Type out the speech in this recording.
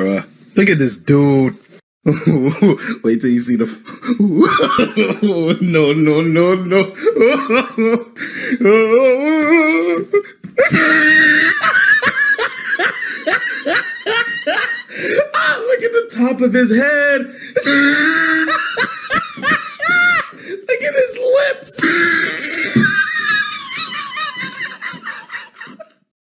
bruh. Look at this dude. Wait till you see the. No. Look at the top of his head.